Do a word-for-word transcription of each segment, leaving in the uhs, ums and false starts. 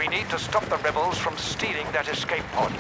need to stop the rebels from stealing that escape pod.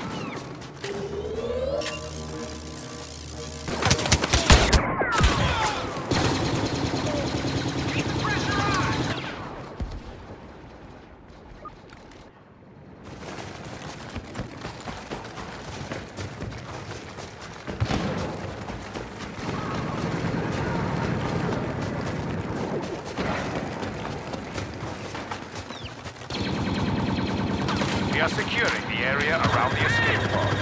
We are securing the area around the escape pod.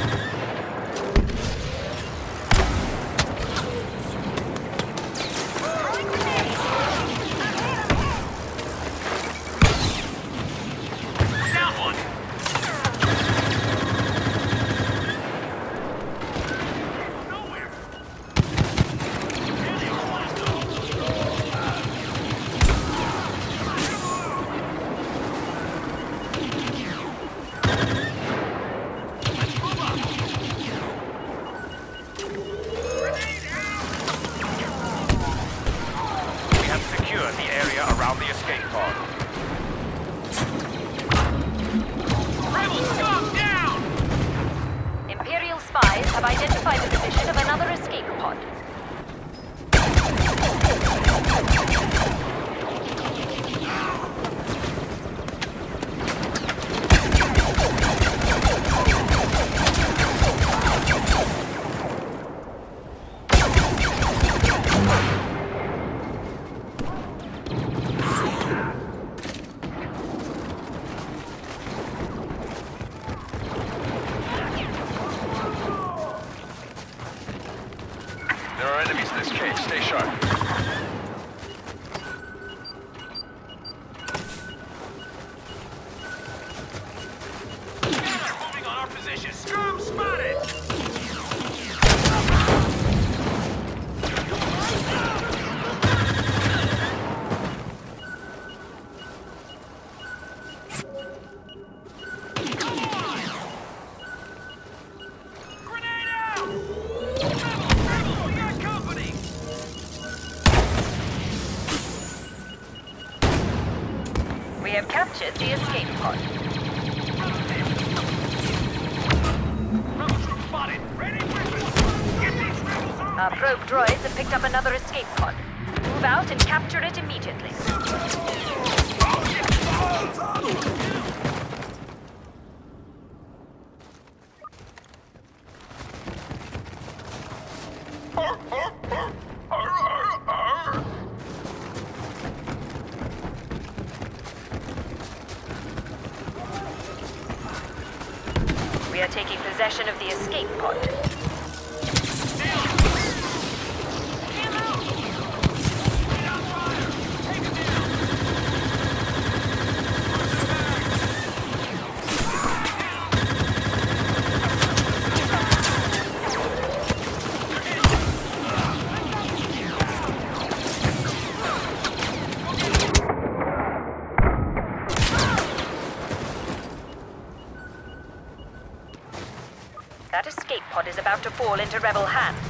The area around the escape pod. Rebels, go down! Imperial spies have identified the position of another escape pod. There are enemies in this cave. Stay sharp. Moving on our position. Scum spotted! We have captured the escape pod. Our probe droids have picked up another escape pod. Move out and capture it immediately. We are taking possession of the escape pod. That escape pod is about to fall into rebel hands.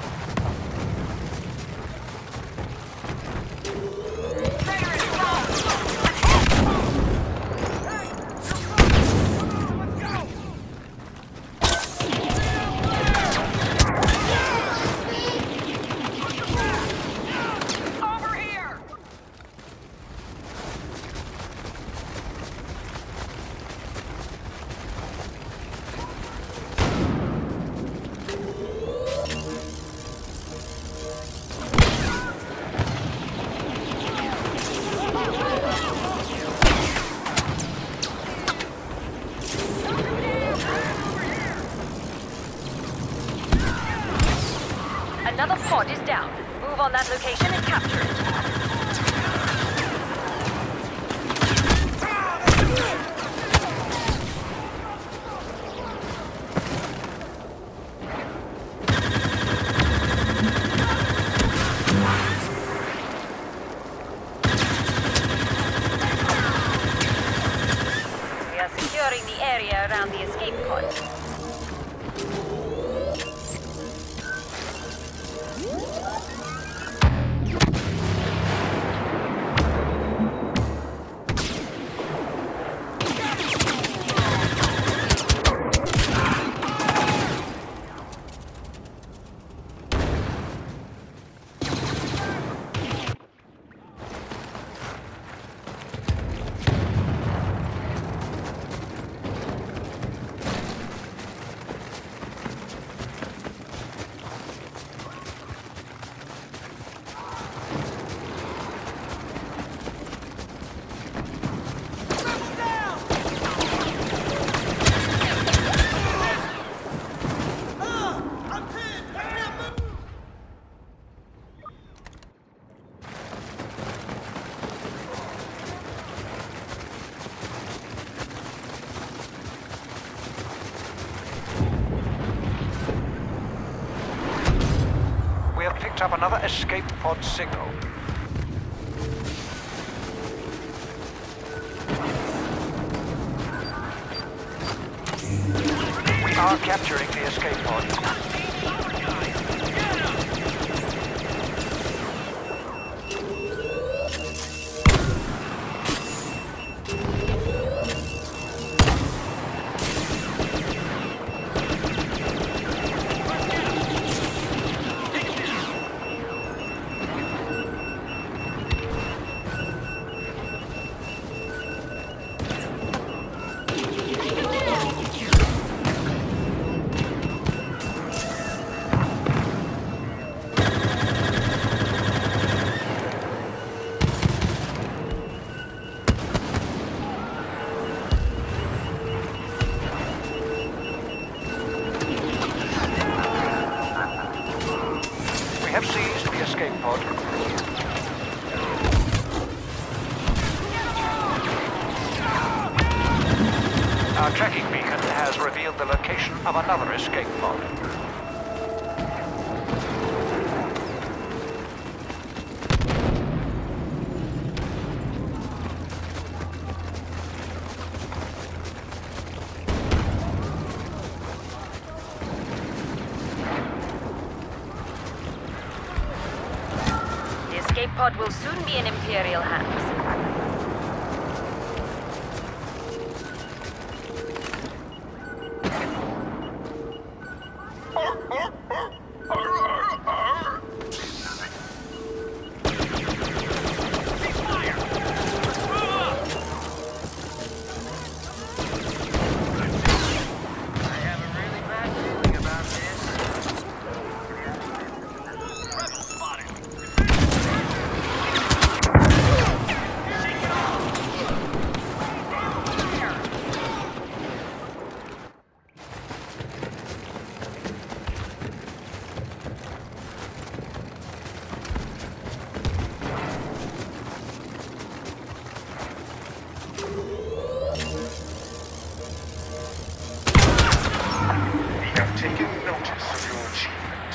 Another pod is down. Move on that location and capture it. We are securing the area around the escape pod. picked up another escape pod signal. We are capturing the escape pod. We have seized the escape pod. Our tracking beacon has revealed the location of another escape pod. The escape pod will soon be in Imperial hands. Taken notice of your achievement.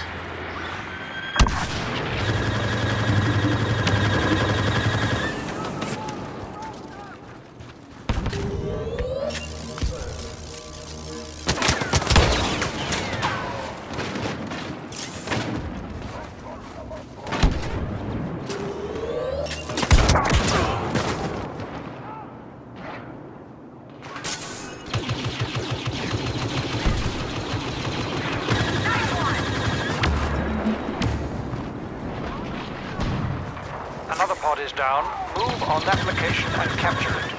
Another pod is down. Move on that location and capture it.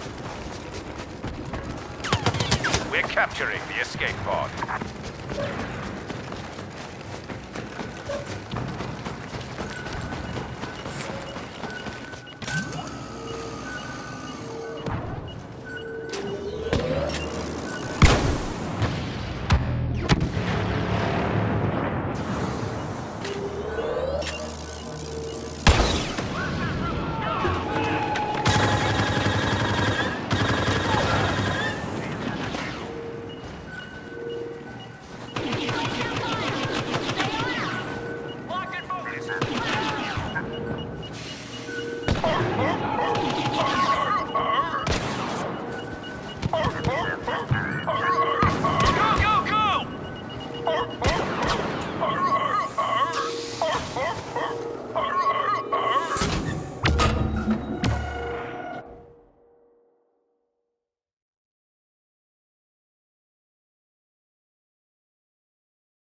We're capturing the escape pod.